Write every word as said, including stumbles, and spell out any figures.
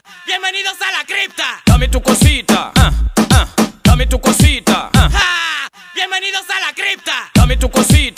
Bienvenidos a la cripta. Dame tu cosita, uh, uh, dame tu cosita, uh. ¡Ja! Bienvenidos a la cripta. Dame tu cosita.